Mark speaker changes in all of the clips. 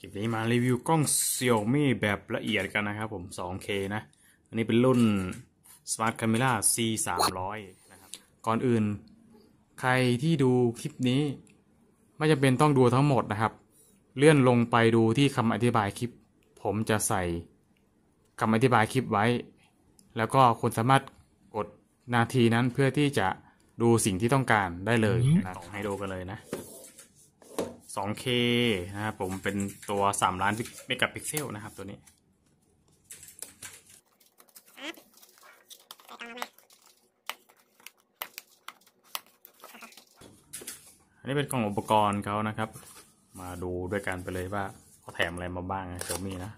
Speaker 1: คลิปนี้มารีวิวกล้อง Xiaomi แบบละเอียดกันนะครับผม 2K นะ อันนี้เป็นรุ่น Smart Camera C 300นะครับก่อนอื่นใครที่ดูคลิปนี้ไม่จำเป็นต้องดูทั้งหมดนะครับเลื่อนลงไปดูที่คำอธิบายคลิปผมจะใส่คำอธิบายคลิปไว้แล้วก็คุณสามารถกดนาทีนั้นเพื่อที่จะดูสิ่งที่ต้องการได้เลยนะให้ดูกันเลยนะ 2K นะครับผมเป็นตัว3 ล้านเมกะพิกเซลนะครับตัวนี้อันนี้เป็นกล่องอุปกรณ์เขานะครับมาดูด้วยกันไปเลยว่าเขาแถมอะไรมาบ้างนะXiaomiนะ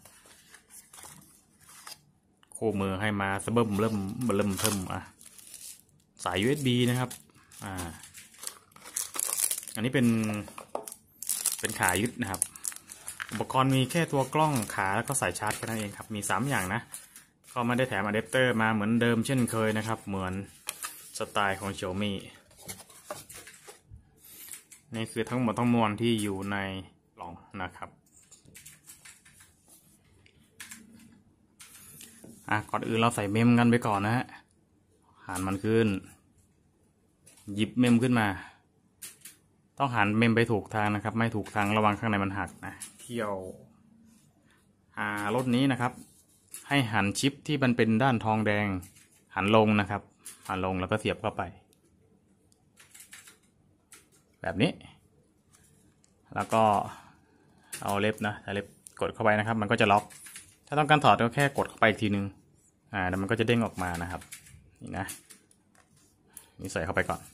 Speaker 1: คู่มือให้มาเบิ่มเพิ่มสาย USB นะครับอันนี้เป็นขายึดนะครับอุปกรณ์มีแค่ตัวกล้องขาแล้วก็สายชาร์จแค่นั้นเองครับมี3อย่างนะก็ไม่ได้แถมอะแดปเตอร์มาเหมือนเดิมเช่นเคยนะครับเหมือนสไตล์ของ Xiaomi นี่คือทั้งหมดทั้งมวลที่อยู่ในกล่องนะครับก่อนอื่นเราใส่เมมกันไปก่อนนะฮะหันมันขึ้นหยิบเมมขึ้นมาต้องหันเมมไปถูกทางนะครับไม่ถูกทางระวังข้างในมันหักนะเที่ยวรถนี้นะครับให้หันชิปที่มันเป็นด้านทองแดงหันลงนะครับหันลงแล้วก็เสียบเข้าไปแบบนี้แล้วก็เอาเล็บนะเล็บกดเข้าไปนะครับมันก็จะล็อกถ้าต้องการถอดก็แค่กดเข้าไปอีกทีนึงแล้วมันก็จะเด้งออกมานะครับนี่นะนี่ใส่เข้าไปก่อน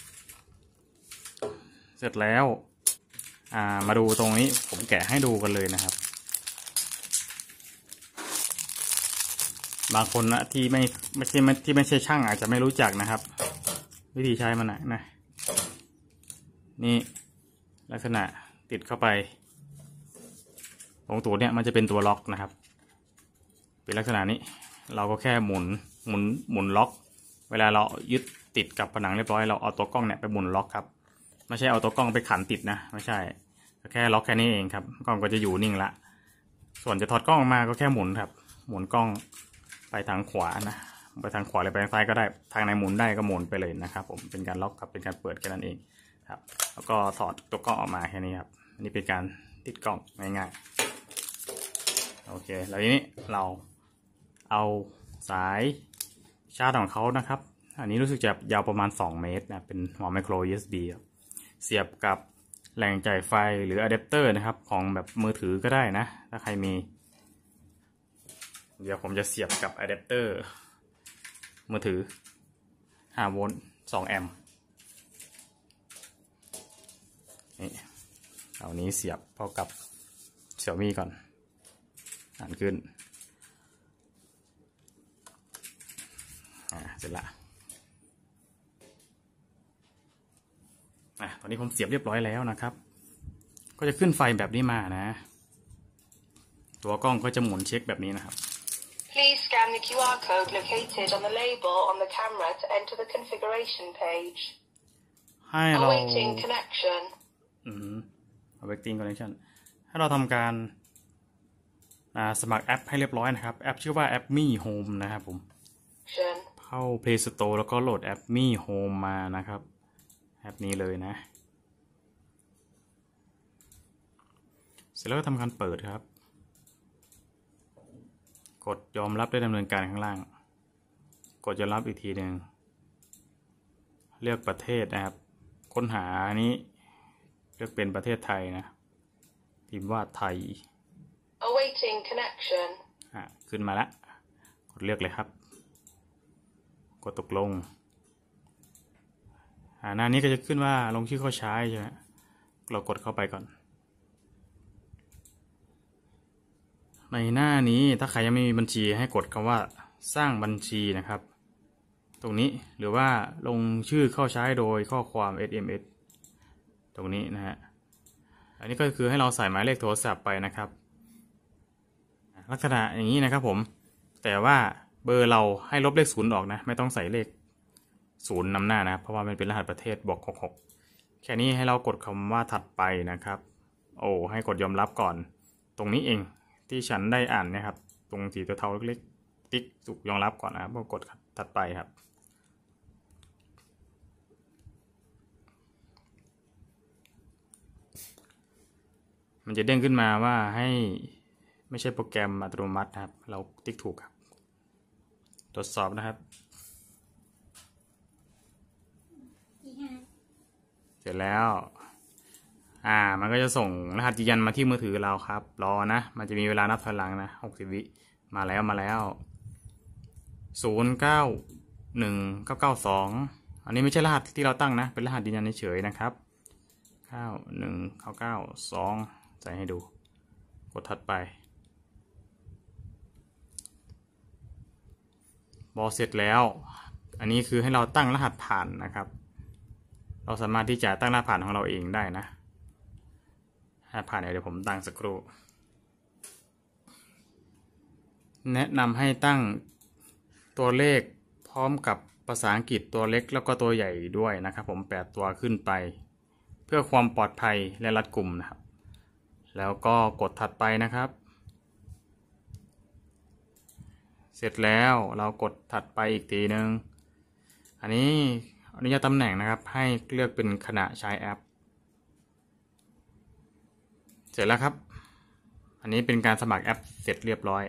Speaker 1: เสร็จแล้วมาดูตรงนี้ผมแกะให้ดูกันเลยนะครับบางคนนะที่ไม่ใช่ช่างอาจจะไม่รู้จักนะครับวิธีใช้มันนะนี่ลักษณะติดเข้าไปตรงตัวเนี้ยมันจะเป็นตัวล็อกนะครับเป็นลักษณะนี้เราก็แค่หมุนล็อกเวลาเรายึดติดกับผนังเรียบร้อยเราเอาตัวกล้องเนี่ยไปหมุนล็อกครับไม่ใช่เอาตัวกล้องไปขันติดนะไม่ใช่แค่ล็อกแค่นี้เองครับกล้องก็จะอยู่นิ่งละส่วนจะถอดกล้องออกมาก็แค่หมุนครับหมุนกล้องไปทางขวานะไปทางขวาหรือไปทางซ้ายก็ได้ทางไหนหมุนได้ก็หมุนไปเลยนะครับผมเป็นการล็อกครับเป็นการเปิดแค่นั้นเองครับแล้วก็ถอดตัวกล้องออกมาแค่นี้ครับอันนี้เป็นการติดกล้องง่ายๆโอเคแล้วทีนี้เราเอาสายชาร์จของเขานะครับอันนี้รู้สึกจะยาวประมาณ2 เมตรนะเป็นหัวไมโคร USB เสียบกับแหล่งจ่ายไฟหรืออะแดปเตอร์นะครับของแบบมือถือก็ได้นะถ้าใครมีเดี๋ยวผมจะเสียบกับอะแดปเตอร์มือถือ5 โวลต์2 แอมป์นี่เอานี้เสียบเข้ากับ Xiaomi ก่อนหันขึ้นเสร็จละตอนนี้ผมเสียบเรียบร้อยแล้วนะครับก็จะขึ้นไฟแบบนี้มานะตัวกล้องก็จะหมุนเช็คแบบนี้นะครับ
Speaker 2: Please scan the QR code located on the label on the camera to enter the configuration page
Speaker 1: ให้เรา
Speaker 2: Awaiting connection
Speaker 1: Awaiting connection ให้เราทำการสมัครแอปให้เรียบร้อยนะครับแอปชื่อว่าแอป Mi Home นะครับผมเข้า Play Store แล้วก็โหลดแอป Mi Home มานะครับแอปนี้เลยนะเสร็จแล้วก็ทำการเปิดครับกดยอมรับได้ดำเนินการข้างล่างกดยอมรับอีกทีหนึ่งเลือกประเทศนะครับค้นหานี้เลือกเป็นประเทศไทยนะพิมพ์ว่าไทย
Speaker 2: Awaiting connection
Speaker 1: ขึ้นมาแล้วกดเลือกเลยครับกดตกลงหน้านี้ก็จะขึ้นว่าลงชื่อเข้าใช้ใช่ไหมเรากดเข้าไปก่อนในหน้านี้ถ้าใครยังไม่มีบัญชีให้กดคำว่าสร้างบัญชีนะครับตรงนี้หรือว่าลงชื่อเข้าใช้โดยข้อความ SMS ตรงนี้นะฮะอันนี้ก็คือให้เราใส่หมายเลขโทรศัพท์ไปนะครับลักษณะอย่างนี้นะครับผมแต่ว่าเบอร์เราให้ลบเลข0ออกนะไม่ต้องใส่เลข0นำหน้านะเพราะว่ามันเป็นรหัสประเทศบอก66แค่นี้ให้เรากดคำว่าถัดไปนะครับให้กดยอมรับก่อนตรงนี้เองที่ฉันได้อ่านนะครับตรงสีตัวเทาเล็กๆติ๊กถูกยอมรับก่อนนะครับก็กดถัดไปครับมันจะเด้งขึ้นมาว่าให้ไม่ใช่โปรแกรมอัตโนมัตินะครับเราติ๊กถูกครับตรวจสอบนะครับเสร็จแล้วมันก็จะส่งรหัสยืนยันมาที่มือถือเราครับรอนะมันจะมีเวลานับถอยหลังนะ60 วิมาแล้ว091992อันนี้ไม่ใช่รหัสที่เราตั้งนะเป็นรหัสยืนยันเฉยๆนะครับ91992ใส่ให้ดูกดถัดไปพอเสร็จแล้วอันนี้คือให้เราตั้งรหัสผ่านนะครับเราสามารถที่จะตั้งรหัสผ่านของเราเองได้นะรหัสผ่านเดี๋ยวผมตั้งสักครู่แนะนำให้ตั้งตัวเลขพร้อมกับภาษาอังกฤษตัวเล็กแล้วก็ตัวใหญ่ด้วยนะครับผม8 ตัวขึ้นไปเพื่อความปลอดภัยและรัดกุมนะครับแล้วก็กดถัดไปนะครับเสร็จแล้วเรากดถัดไปอีกทีนึงอันนี้อนุญาตตำแหน่งนะครับให้เลือกเป็นขณะใช้แอปเสร็จแล้วครับอันนี้เป็นการสมัครแอปเสร็จเรียบร้อย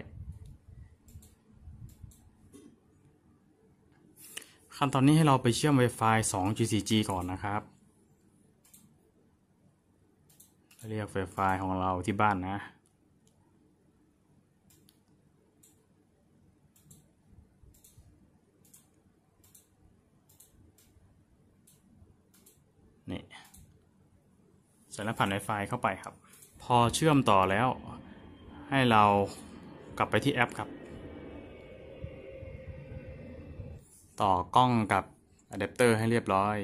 Speaker 1: ขั้นตอนนี้ให้เราไปเชื่อม Wi-Fi 2G4G ก่อนนะครับเรียก Wi-Fi ของเราที่บ้านนะนี่ใส่รหัสผ่าน Wi-Fi เข้าไปครับพอเชื่อมต่อแล้วให้เรากลับไปที่แอปครับต่อกล้องกับอะแดปเตอร์ให้เรียบร้อย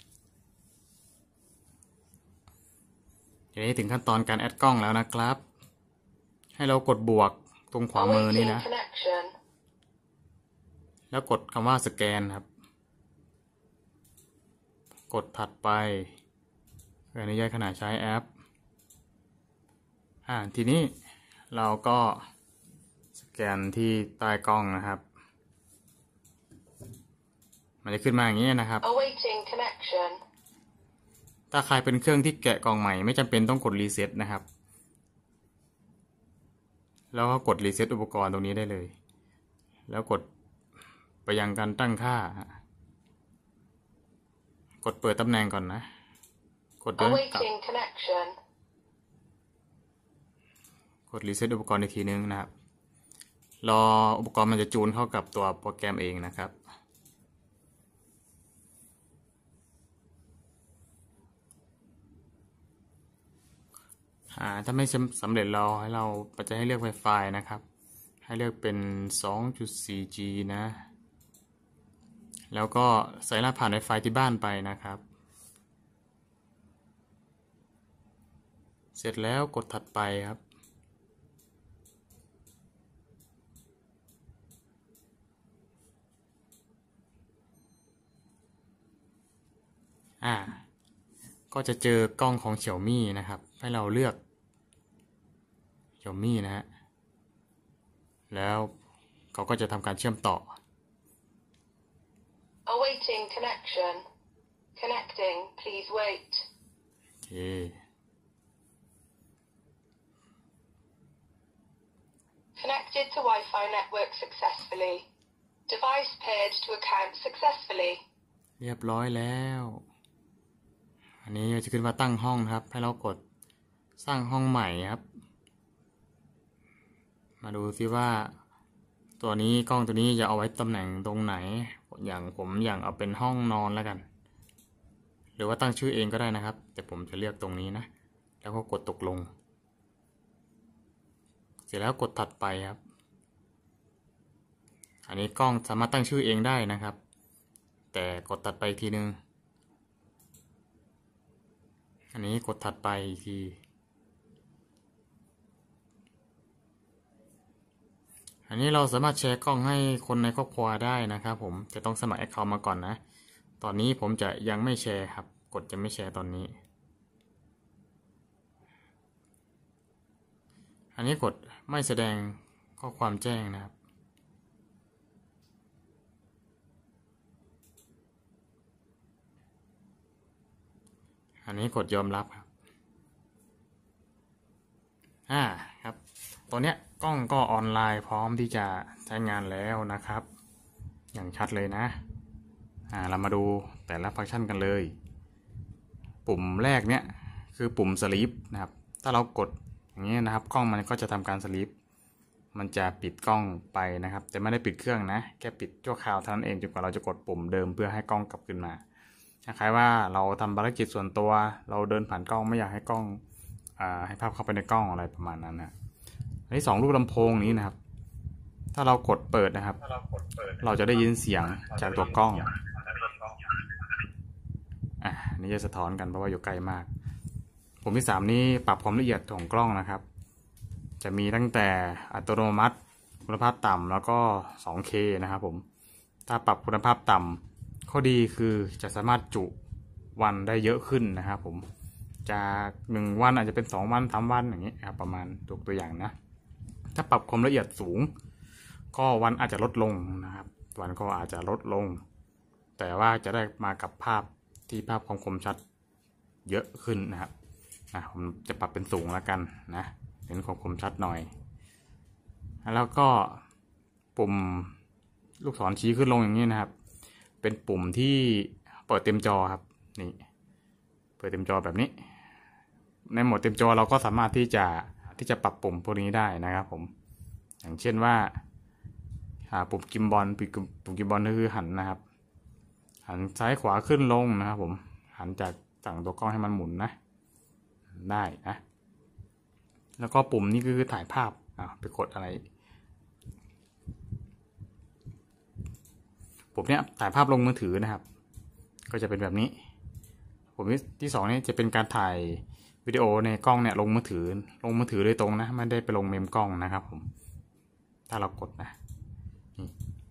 Speaker 1: ทีนี้ถึงขั้นตอนการแอดกล้องแล้วนะครับให้เรากดบวกตรงขวามือนี่นะแล้วกดคำว่าสแกนครับกดถัดไปอนุญาตขณะใช้แอปทีนี้เราก็สแกนที่ใต้กล้องนะครับมันจะขึ้นมาอย่างนี้นะครับถ้าใครเป็นเครื่องที่แกะกล่องใหม่ไม่จำเป็นต้องกดรีเซ็ตนะครับแล้วก็กดรีเซ็ตอุปกรณ์ตรงนี้ได้เลยแล้วกดไปยังการตั้งค่ากดเปิดตำแหน่งก่อนนะกดเดินกลับกดรีเซ็ตอุปกรณ์อีกทีนึงนะครับรออุปกรณ์มันจะจูนเข้ากับตัวโปรแกรมเองนะครับถ้าไม่สำเร็จให้เราจะให้เลือก Wi-Fi นะครับให้เลือกเป็น 2.4G นะแล้วก็ใส่รหัสผ่าน Wi-Fi ที่บ้านไปนะครับเสร็จแล้วกดถัดไปครับก็จะเจอกล้องของ Xiaomi นะครับให้เราเลือก Xiaomi นะฮะแล้วเขาก็จะทำการเชื่อมต่อ
Speaker 2: Awaiting connection. Connecting. Please wait.
Speaker 1: โอเค
Speaker 2: Connected to Wi-Fi network successfully. Device paired to account successfully.
Speaker 1: เรียบร้อยแล้วอันนี้จะขึ้นมาตั้งห้องครับให้เรากดสร้างห้องใหม่ครับมาดูซิว่าตัวนี้กล้องตัวนี้จะเอาไว้ตำแหน่งตรงไหนอย่างผมเอาเป็นห้องนอนแล้วกันหรือว่าตั้งชื่อเองก็ได้นะครับแต่ผมจะเลือกตรงนี้นะแล้วก็กดตกลงเสร็จแล้วกดถัดไปครับอันนี้กล้องสามารถตั้งชื่อเองได้นะครับแต่กดถัดไปอีกทีนึงอันนี้กดถัดไปอีกทีอันนี้เราสามารถแชร์กล้องให้คนในครอบครัวได้นะครับผมจะต้องสมัคร Account มาก่อนนะตอนนี้ผมจะยังไม่แชร์ครับกดจะไม่แชร์ตอนนี้อันนี้กดไม่แสดงข้อความแจ้งนะครับอันนี้กดยอมรับครับครับตัวเนี้ยกล้องก็ออนไลน์พร้อมที่จะใช้งานแล้วนะครับ อย่างชัดเลยนะเรามาดูแต่ละฟังก์ชันกันเลย ปุ่มแรกเนี้ยคือปุ่มสลีปนะครับถ้าเรากดอย่างนี้นะครับกล้องมันก็จะทำการสลีปมันจะปิดกล้องไปนะครับแต่ไม่ได้ปิดเครื่องนะแค่ปิดชั่วคราวเท่านั้นเองจนกว่าเราจะกดปุ่มเดิมเพื่อให้กล้องกลับขึ้นมาคล้ายๆว่าเราทำภารกิจส่วนตัวเราเดินผ่านกล้องไม่อยากให้กล้องให้ภาพเข้าไปในกล้องอะไรประมาณนั้นนะอันที่2ลูกลำโพงนี้นะครับถ้าเรากดเปิดนะครับเราจะได้ยินเสียงจากตัวกล้องนี่จะสะท้อนกันเพราะว่าอยู่ไกลมากปุ่มที่3นี้ปรับความละเอียดของกล้องนะครับจะมีตั้งแต่อัตโนมัติคุณภาพต่ำแล้วก็ 2K นะครับผมถ้าปรับคุณภาพต่ำข้อดีคือจะสามารถจุวันได้เยอะขึ้นนะครับผมจาก1วันอาจจะเป็น2วัน3วันอย่างนี้ครับประมาณตัวอย่างนะถ้าปรับความละเอียดสูงก็วันอาจจะลดลงนะครับวันก็อาจจะลดลงแต่ว่าจะได้มากับภาพที่ภาพความคมชัดเยอะขึ้นนะครับผมจะปรับเป็นสูงแล้วกันนะเห็นความคมชัดหน่อยแล้วก็ปุ่มลูกศรชี้ขึ้นลงอย่างนี้นะครับเป็นปุ่มที่เปิดเต็มจอครับนี่เปิดเต็มจอแบบนี้ในโหมดเต็มจอเราก็สามารถที่จะปรับปุ่มพวกนี้ได้นะครับผมอย่างเช่นว่าปุ่มกิมบอลปุ่มกิมบอลก็คือหันนะครับหันซ้ายขวาขึ้นลงนะครับผมหันจากสั่งตัวกล้องให้มันหมุนนะได้นะแล้วก็ปุ่มนี้คือถ่ายภาพไปกดอะไรปุ่มเนี้ยถ่ายภาพลงมือถือนะครับก็จะเป็นแบบนี้ปุ่มที่2นี้จะเป็นการถ่ายวิดีโอในกล้องเนี่ยลงมือถือโดยตรงนะไม่ได้ไปลงเมมกล้องนะครับผมถ้าเรากดนะนี่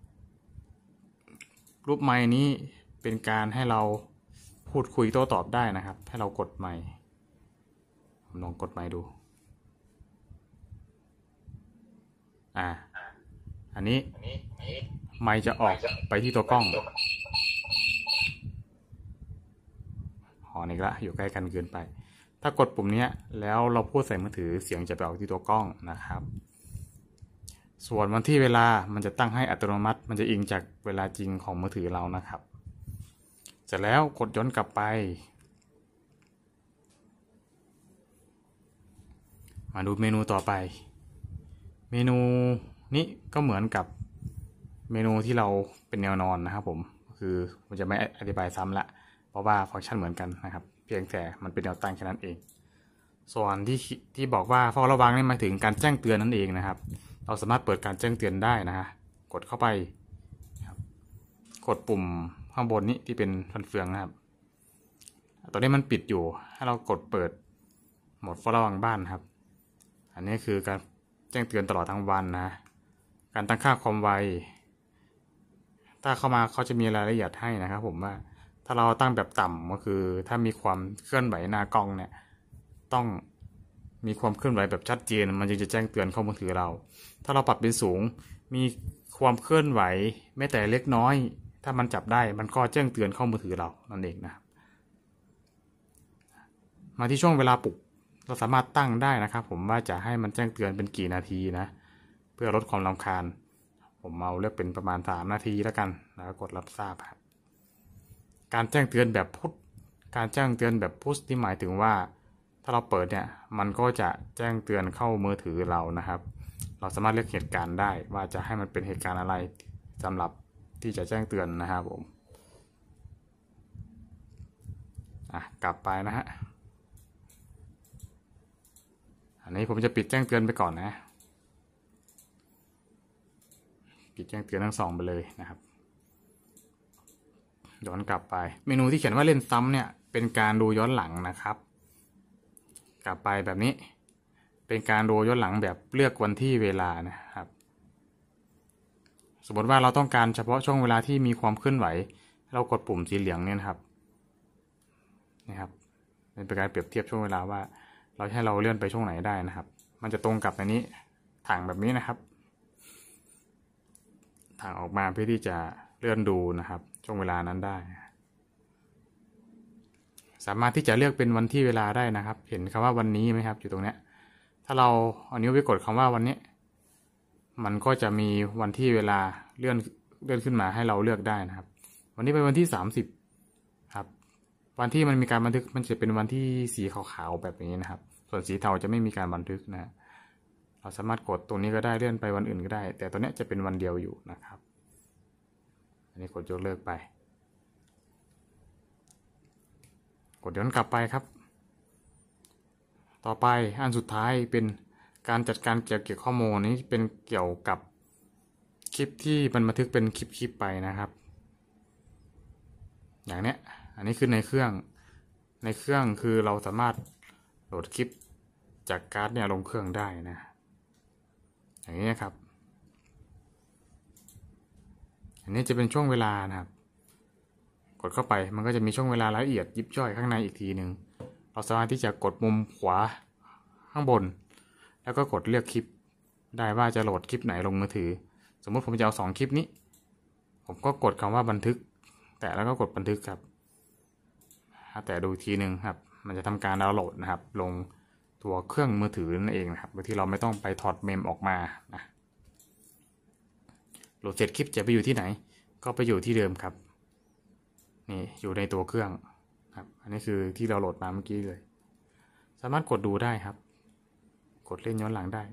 Speaker 1: รูปไมค์นี้เป็นการให้เราพูดคุยโต้ตอบได้นะครับให้เรากดไมค์ผมลองกดไมค์ดูอันนี้ไมค์จะออกไปที่ตัวกล้องอีกละอยู่ใกล้กันเกินไปถ้ากดปุ่มนี้แล้วเราพูดใส่มือถือเสียงจะไปออกที่ตัวกล้องนะครับส่วนวันที่เวลามันจะตั้งให้อัตโนมัติมันจะอิงจากเวลาจริงของมือถือเรานะครับเสร็จแล้วกดย้อนกลับไปมาดูเมนูต่อไปเมนูนี้ก็เหมือนกับเมนูที่เราเป็นแนวนอนนะครับผมคือมันจะไม่อธิบายซ้ำละเพราะว่าฟังก์ชันเหมือนกันนะครับเพียงแต่มันเป็นแนวตั้งแค่นั้นเองส่วนที่บอกว่าเฝ้าระวังนี่หมายถึงการแจ้งเตือนนั่นเองนะครับเราสามารถเปิดการแจ้งเตือนได้นะฮะกดเข้าไปกดปุ่มข้างบนนี้ที่เป็นฟันเฟืองนะครับตอนนี้มันปิดอยู่ให้เรากดเปิดโหมดเฝ้าระวังบ้านครับอันนี้คือการแจ้งเตือนตลอดทั้งวันนะการตั้งค่าความไวถ้าเข้ามาเขาจะมีรายละเอียดให้นะครับผมว่าถ้าเราตั้งแบบต่ำก็คือถ้ามีความเคลื่อนไหวหน้ากล้องเนี่ยต้องมีความเคลื่อนไหวแบบชัดเจนมันจึงจะแจ้งเตือนเข้ามือถือเราถ้าเราปรับเป็นสูงมีความเคลื่อนไหวแม้แต่เล็กน้อยถ้ามันจับได้มันก็แจ้งเตือนเข้ามือถือเรานั่นเองนะครับมาที่ช่วงเวลาปลุกเราสามารถตั้งได้นะครับผมว่าจะให้มันแจ้งเตือนเป็นกี่นาทีนะเพื่อลดความรำคาญผมเอาเลือกเป็นประมาณ3 นาทีแล้วกันแล้วกดรับทราบครับการแจ้งเตือนแบบพุชที่หมายถึงว่าถ้าเราเปิดเนี่ยมันก็จะแจ้งเตือนเข้ามือถือเรานะครับเราสามารถเลือกเหตุการณ์ได้ว่าจะให้มันเป็นเหตุการณ์อะไรสำหรับที่จะแจ้งเตือนนะครับผมกลับไปนะฮะอันนี้ผมจะปิดแจ้งเตือนไปก่อนนะปิดแจ้งเตือนทั้ง2ไปเลยนะครับย้อนกลับไปเมนูที่เขียนว่าเล่นซ้ำเนี่ยเป็นการดูย้อนหลังนะครับกลับไปแบบนี้เป็นการดูย้อนหลังแบบเลือกวันที่เวลานะครับสมมติว่าเราต้องการเฉพาะช่วงเวลาที่มีความเคลื่อนไหวเรากดปุ่มสีเหลืองเนี่ยนะครับเป็นการเปรียบเทียบช่วงเวลาว่าเราให้เราเลื่อนไปช่วงไหนได้นะครับมันจะตรงกับในนี้ถ่างแบบนี้นะครับถ่างออกมาเพื่อที่จะเลื่อนดูนะครับช่วงเวลานั้นได้สามารถที่จะเลือกเป็นวันที่เวลาได้นะครับเห็นคำว่าวันนี้ไหมครับอยู่ตรงเนี้ยถ้าเราเอานิ้วไปกดคำว่าวันนี้มันก็จะมีวันที่เวลาเลื่อนขึ้นมาให้เราเลือกได้นะครับวันนี้เป็นวันที่30ครับวันที่มันมีการบันทึกมันจะเป็นวันที่สีขาวๆแบบนี้นะครับส่วนสีเทาจะไม่มีการบันทึกนะเราสามารถกดตรงนี้ก็ได้เลื่อนไปวันอื่นก็ได้แต่ตัวนี้จะเป็นวันเดียวอยู่นะครับอันนี้กดยกเลิกไปกดย้อนกลับไปครับต่อไปอันสุดท้ายเป็นการจัดการเก็บข้อมูลนี้เป็นเกี่ยวกับคลิปที่มันบันทึกเป็นคลิปไปนะครับอย่างเนี้ยอันนี้คือในเครื่องคือเราสามารถโหลดคลิปจากการ์ดเนี่ยลงเครื่องได้นะอย่างนี้ครับอันนี้จะเป็นช่วงเวลานะครับกดเข้าไปมันก็จะมีช่วงเวลารายละเอียดยิบย่อยข้างในอีกทีหนึ่งเราสามารถที่จะกดมุมขวาข้างบนแล้วก็กดเลือกคลิปได้ว่าจะโหลดคลิปไหนลงมือถือสมมติผมจะเอา2คลิปนี้ผมก็กดคำว่าบันทึกแต่แล้วก็กดบันทึกครับแต่ดูทีหนึ่งครับมันจะทำการดาวน์โหลดนะครับลงตัวเครื่องมือถือนั่นเองนะครับโดยที่เราไม่ต้องไปถอดเมมออกมานะโหลดเสร็จคลิปจะไปอยู่ที่ไหนก็ไปอยู่ที่เดิมครับนี่อยู่ในตัวเครื่องครับอันนี้คือที่เราโหลดมาเมื่อกี้เลยสามารถกดดูได้ครับกดเล่นย้อนหลังได้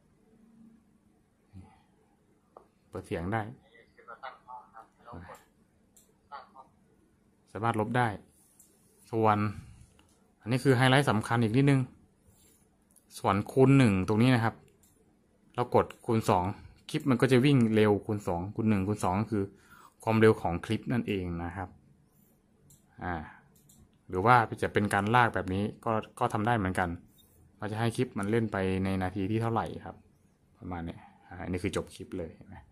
Speaker 1: เปิดเสียงได้สามารถลบได้ส่วนอันนี้คือไฮไลท์สำคัญอีกนิดนึงส่วนคูณ1ตรงนี้นะครับเรากดคูณ2คลิปมันก็จะวิ่งเร็วคูณ2คูณ1คูณ2ก็คือความเร็วของคลิปนั่นเองนะครับหรือว่าจะเป็นการลากแบบนี้ก็ทำได้เหมือนกันเราจะให้คลิปมันเล่นไปในนาทีที่เท่าไหร่ครับประมาณนี้อันนี้คือจบคลิปเลยเห็นไหม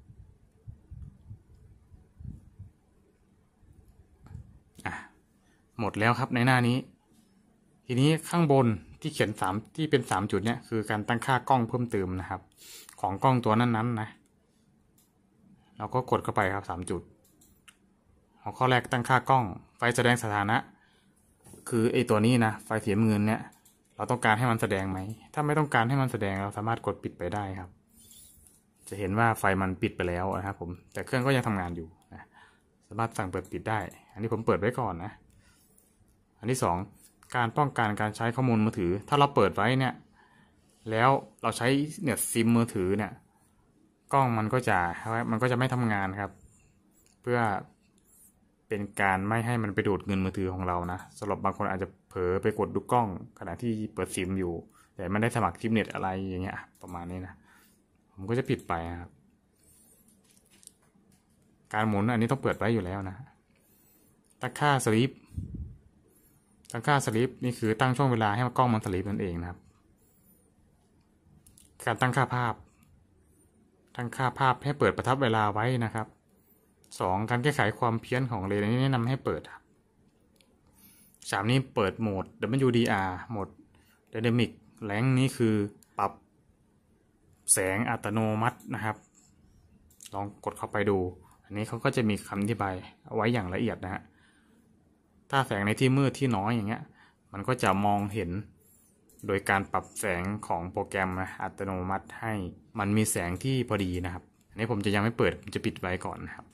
Speaker 1: หมดแล้วครับในหน้านี้ทีนี้ข้างบนที่เขียนที่เป็น3จุดเนี่ยคือการตั้งค่ากล้องเพิ่มเติมนะครับของกล้องตัวนั้นนะเราก็กดเข้าไปครับ3จุดข้อแรกตั้งค่ากล้องไฟแสดงสถานะคือไอตัวนี้นะไฟสีน้ำเงินเนี่ยเราต้องการให้มันแสดงไหมถ้าไม่ต้องการให้มันแสดงเราสามารถกดปิดไปได้ครับจะเห็นว่าไฟมันปิดไปแล้วนะครับผมแต่เครื่องก็ยังทำงานอยู่นะสามารถสั่งเปิดปิดได้อันนี้ผมเปิดไว้ก่อนนะอันที่2การป้องกันการใช้ข้อมูลมือถือถ้าเราเปิดไว้เนี่ยแล้วเราใช้เนี่ยซิมมือถือเนี่ยกล้องมันก็จะไม่ทำงานครับเพื่อเป็นการไม่ให้มันไปดูดเงินมือถือของเรานะสำหรับบางคนอาจจะเผลอไปกดดูกล้องขณะที่เปิดซิมอยู่แต่ไม่ได้สมัครซิมเน็ตอะไรอย่างเงี้ยประมาณนี้นะผมก็จะปิดไปครับการหมุนอันนี้ต้องเปิดไว้อยู่แล้วนะตั้งค่าสลีปนี่คือตั้งช่วงเวลาให้กล้องมันสลีปนั่นเองนะครับการตั้งค่าภาพให้เปิดประทับเวลาไว้นะครับ2การแก้ไขความเพี้ยนของเรนนี้แนะนำให้เปิดครับ3นี้เปิดโหมด WDR โหมด Dynamic Range นี้คือปรับแสงอัตโนมัตินะครับลองกดเข้าไปดูอันนี้เขาก็จะมีคำอธิบายเอาไว้อย่างละเอียดนะฮะถ้าแสงในที่มืดที่น้อยอย่างเงี้ยมันก็จะมองเห็นโดยการปรับแสงของโปรแกรมอัตโนมัติให้มันมีแสงที่พอดีนะครับอันนี้ผมจะยังไม่เปิดผมจะปิดไว้ก่อนนะครับ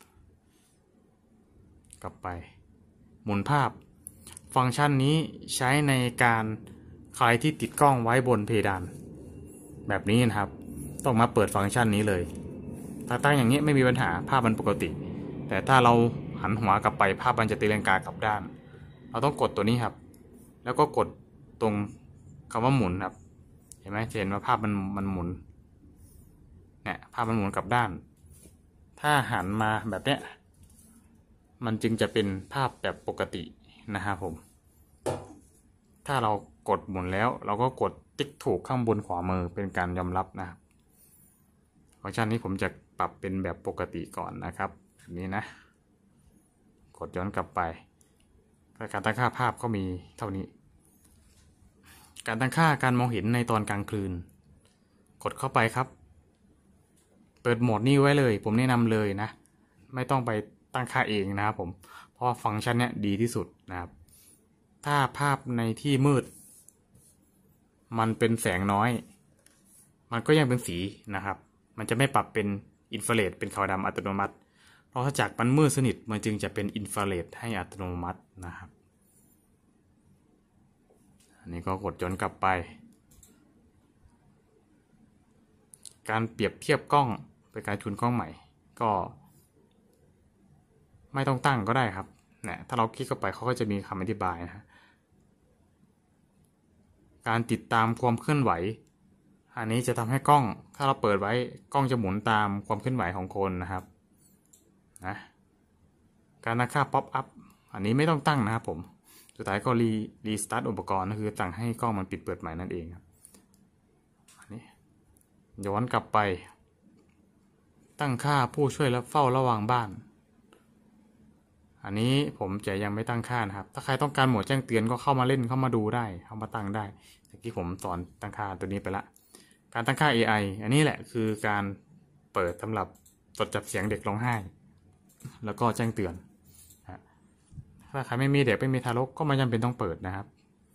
Speaker 1: กลับไปหมุนภาพฟังก์ชันนี้ใช้ในการใครที่ติดกล้องไว้บนเพดานแบบนี้นะครับต้องมาเปิดฟังก์ชันนี้เลยถ้าตั้งอย่างนี้ไม่มีปัญหาภาพมันปกติแต่ถ้าเราหันหัวกลับไปภาพมันจะตีลังกากลับด้านเราต้องกดตัวนี้ครับแล้วก็กดตรงคำว่าหมุนครับเห็นไหมเห็นว่าภาพมันหมุนเนี่ยภาพมันหมุนกลับด้านถ้าหันมาแบบเนี้ยมันจึงจะเป็นภาพแบบปกตินะครับผมถ้าเรากดหมุนแล้วเราก็กดติ๊กถูกข้างบนขวามือเป็นการยอมรับนะครับฟังก์ชันนี้ผมจะปรับเป็นแบบปกติก่อนนะครับแบบนี้นะกดย้อนกลับไปการตั้งค่าภาพก็มีเท่านี้การตั้งค่าการมองเห็นในตอนกลางคืนกดเข้าไปครับเปิดโหมดนี้ไว้เลยผมแนะนำเลยนะไม่ต้องไปตั้งค่าเองนะครับผมเพราะฟังก์ชันเนี้ยดีที่สุดนะครับถ้าภาพในที่มืดมันเป็นแสงน้อยมันก็ยังเป็นสีนะครับมันจะไม่ปรับเป็นอินฟราเรดเป็นขาวดำอัตโนมัติเพราะถ้าจากมันมืดสนิทมันจึงจะเป็นอินฟราเรดให้อัตโนมัตินะครับอันนี้ก็กดย้อนกลับไปการเปรียบเทียบกล้องเป็นการจูนกล้องใหม่ก็ไม่ต้องตั้งก็ได้ครับเนี่ยถ้าเราคลิกเข้าไปเขาก็จะมีคำอธิบายนะการติดตามความเคลื่อนไหวอันนี้จะทำให้กล้องถ้าเราเปิดไว้กล้องจะหมุนตามความเคลื่อนไหวของคนนะครับนะการตั้งค่าป๊อปอัพอันนี้ไม่ต้องตั้งนะครับผมสุดท้ายก็รีสตาร์ทอุปกรณ์ก็คือสั่งให้กล้องมันปิดเปิดใหม่นั่นเองครับอันนี้ย้อนกลับไปตั้งค่าผู้ช่วยและเฝ้าระวังบ้านอันนี้ผมจะยังไม่ตั้งค่านะครับถ้าใครต้องการโหมดแจ้งเตือนก็เข้ามาเล่นเข้ามาดูได้เข้ามาตั้งได้เมื่อกี้ผมสอนตั้งค่าตัวนี้ไปละการตั้งค่า AI อันนี้แหละคือการเปิดสำหรับตรวจจับเสียงเด็กร้องไห้แล้วก็แจ้งเตือนถ้าใครไม่มีเด็กไม่มีทารกก็ไม่จำเป็นต้องเปิดนะครับ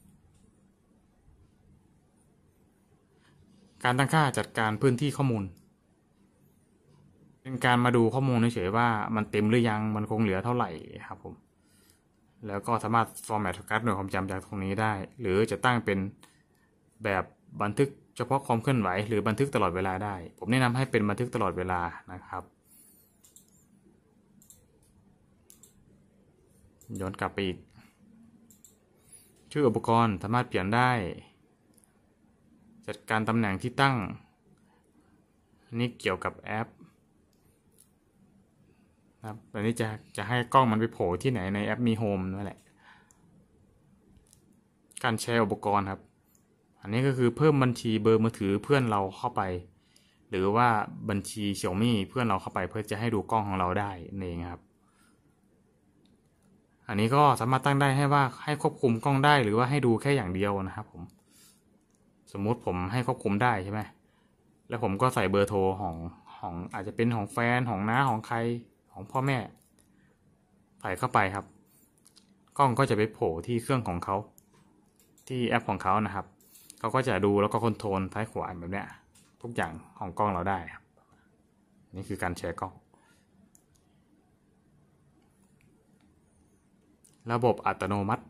Speaker 1: การตั้งค่าจัดการพื้นที่ข้อมูลเป็นการมาดูข้อมูลเฉยๆว่ามันเต็มหรือยังมันคงเหลือเท่าไหร่ครับผมแล้วก็สามารถฟอร์แมตการ์ดหน่วยความจำจากตรงนี้ได้หรือจะตั้งเป็นแบบบันทึกเฉพาะความเคลื่อนไหวหรือบันทึกตลอดเวลาได้ผมแนะนำให้เป็นบันทึกตลอดเวลานะครับย้อนกลับไปอีกชื่ออุปกรณ์สามารถเปลี่ยนได้จัดการตำแหน่งที่ตั้งนี่เกี่ยวกับแอปครับอันนี้จะให้กล้องมันไปโผล่ที่ไหนในแอปมีโฮมนั่นแหละการแชร์อุปกรณ์ครับอันนี้ก็คือเพิ่มบัญชีเบอร์มือถือเพื่อนเราเข้าไปหรือว่าบัญชี Xiaomi เพื่อนเราเข้าไปเพื่อจะให้ดูกล้องของเราได้นั่นเองครับอันนี้ก็สามารถตั้งได้ให้ว่าให้ควบคุมกล้องได้หรือว่าให้ดูแค่อย่างเดียวนะครับผมสมมุติผมให้ควบคุมได้ใช่ไหมแล้วผมก็ใส่เบอร์โทรของอาจจะเป็นของแฟนของน้าของใครของพ่อแม่ใส่เข้าไปครับกล้องก็จะไปโผล่ที่เครื่องของเขาที่แอปของเขานะครับเขาก็จะดูแล้วก็คอนโทรลซ้ายขวาแบบเนี้ยทุกอย่างของกล้องเราได้ครับนี่คือการแชร์กล้องระบบอัตโนมัติ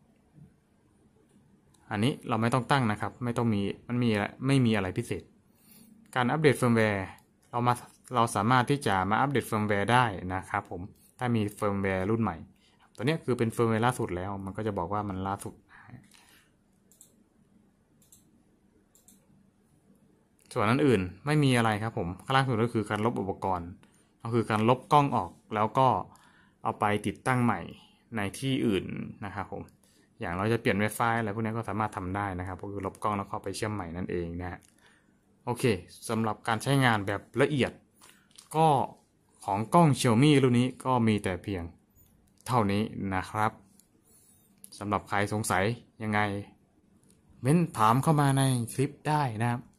Speaker 1: อันนี้เราไม่ต้องตั้งนะครับไม่ต้องมีไม่มีอะไรพิเศษการอัปเดตเฟิร์มแวร์เราสามารถที่จะมาอัปเดตเฟิร์มแวร์ได้นะครับผมถ้ามีเฟิร์มแวร์รุ่นใหม่ตัวนี้คือเป็นเฟิร์มแวร์ล่าสุดแล้วมันก็จะบอกว่ามันล่าสุดส่วนนั้นอื่นไม่มีอะไรครับผมข้างล่างสุดก็คือการลบอุปกรณ์ก็คือการลบกล้องออกแล้วก็เอาไปติดตั้งใหม่ในที่อื่นนะครับผมอย่างเราจะเปลี่ยน Wi-Fi อะไรพวกนี้ก็สามารถทำได้นะครับก็คือลบกล้องแล้วเข้าไปเชื่อมใหม่นั่นเองนะฮะโอเคสำหรับการใช้งานแบบละเอียดก็ของกล้อง Xiaomi รุ่นนี้ก็มีแต่เพียงเท่านี้นะครับสำหรับใครสงสัยยังไงเม้นถามเข้ามาในคลิปได้นะครับ